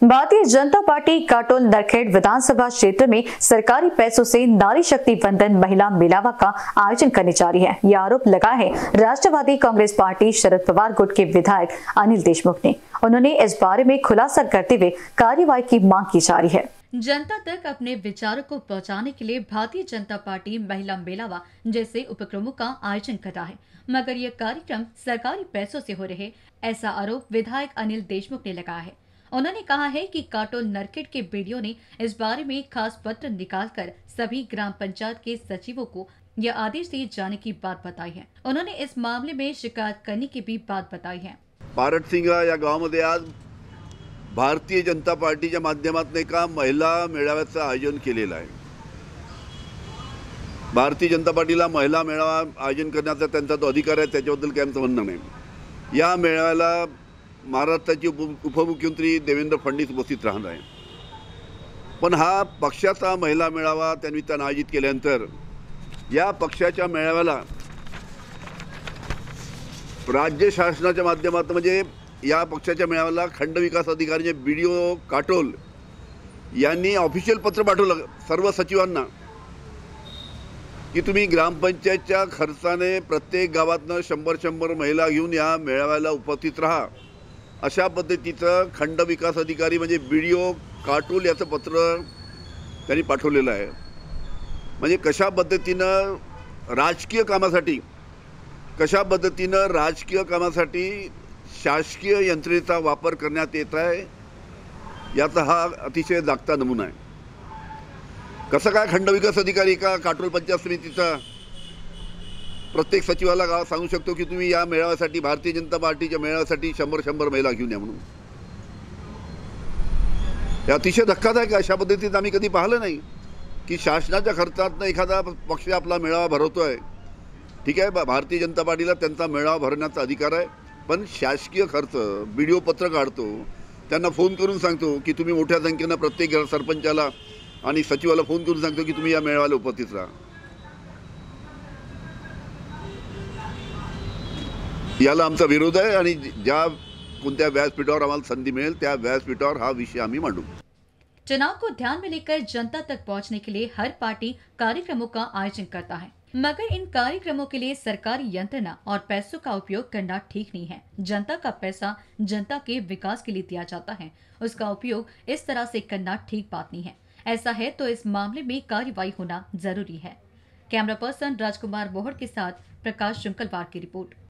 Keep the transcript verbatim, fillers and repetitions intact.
भारतीय जनता पार्टी काटोल नरखेड़ विधानसभा क्षेत्र में सरकारी पैसों से नारी शक्ति वंदन महिला मेलावा का आयोजन करने जा रही है। यह आरोप लगा है राष्ट्रवादी कांग्रेस पार्टी शरद पवार गुट के विधायक अनिल देशमुख ने। उन्होंने इस बारे में खुलासा करते हुए कार्रवाई की मांग की जा रही है। जनता तक अपने विचारों को पहुंचाने के लिए भारतीय जनता पार्टी महिला मेलावा जैसे उपक्रमों का आयोजन कर रहा है, मगर यह कार्यक्रम सरकारी पैसों से हो रहे, ऐसा आरोप विधायक अनिल देशमुख ने लगाया है। उन्होंने कहा है कि काटोल नरखेड़ के बीडीओ ने इस बारे में खास पत्र निकालकर सभी ग्राम पंचायत के सचिवों को यह आदेश दिए जाने की बात बताई है। उन्होंने इस मामले में शिकायत करने की भी बात बताई है। पारटसिंगा या गावामध्ये आज भारतीय जनता पार्टीच्या माध्यमातून एका महिला मेळाव्याचं आयोजन केलेलं आहे। भारतीय जनता पार्टीला महिला मेळावा आयोजन करण्याचा त्यांचा तो अधिकार आहे, त्याच्याबद्दल काही आमचं म्हणणं नाही। या मेळाव्याला महाराष्ट्राचे उपमुख्यमंत्री देवेंद्र फडणवीस उपस्थित राहणार आहे, पण हा पक्षाचा महिला मेळावा त्यानिमित्तानं आयोजित केल्यानंतर या पक्षाच्या मेळाव्याला राज्य शासनाच्या माध्यमातून म्हणजे या पक्षाच्या मेळाव्याला खंड विकास अधिकारी बीडीओ काटोल यांनी ऑफिशियल पत्र पाठवलं सर्व सचिवांना की तुम्ही ग्रामपंचायतच्या खर्चाने प्रत्येक गावातनं शंभर शंभर महिला घेऊन या मेळाव्याला उपस्थित राहा, अशा पद्धतीचं खंड विकास अधिकारी म्हणजे बीडीओ काटोल याचं पत्र त्यांनी पाठवलेलं आहे। म्हणजे कशा पद्धतीनं राजकीय कामासाठी कशा पद्धतीनं राजकीय कामासाठी शासकीय यंत्रणेचा वापर करण्यात येत आहे याचा हा अतिशय जागता नमुना आहे। कसं काय खंड विकास अधिकारी का काटोल पंचायत समितीचा प्रत्येक सचिवाला गाव सांगू शकतो की तुम्ही या मेळाव्यासाठी भारतीय जनता पार्टीच्या मेळाव्यासाठी शंभर शंभर महिला घेऊन या म्हणून? हे अतिशय धक्कादायक आहे। अशा पद्धतीने आम्ही कधी पाहिलं नाही की शासनाच्या खर्चातनं एखादा पक्ष आपला मेळावा भरवतोय। ठीक आहे, भारतीय जनता पार्टीला त्यांचा मेळावा भरण्याचा अधिकार आहे, पण शासकीय खर्च बीडीओ पत्र काढतो, त्यांना फोन करून सांगतो की तुम्ही मोठ्या संख्येनं प्रत्येक सरपंचाला आणि सचिवाला फोन करून सांगतो की तुम्ही या मेळाव्याला उपस्थित राहा। याला आमचा विरोध आहे आणि ज्या कोणत्या व्यासपीठावर आम्हाला संधी मिळेल त्या व्यासपीठावर हा विषय आम्ही मांडू। चुनाव को ध्यान में लेकर जनता तक पहुंचने के लिए हर पार्टी कार्यक्रमों का आयोजन करता है, मगर इन कार्यक्रमों के लिए सरकारी यंत्रणा और पैसों का उपयोग करना ठीक नहीं है। जनता का पैसा जनता के विकास के लिए दिया जाता है, उसका उपयोग इस तरह से करना ठीक बात नहीं है। ऐसा है तो इस मामले में कार्रवाई होना जरूरी है। कैमरा पर्सन राजकुमार बोहड़ के साथ प्रकाश शुंकलवार की रिपोर्ट।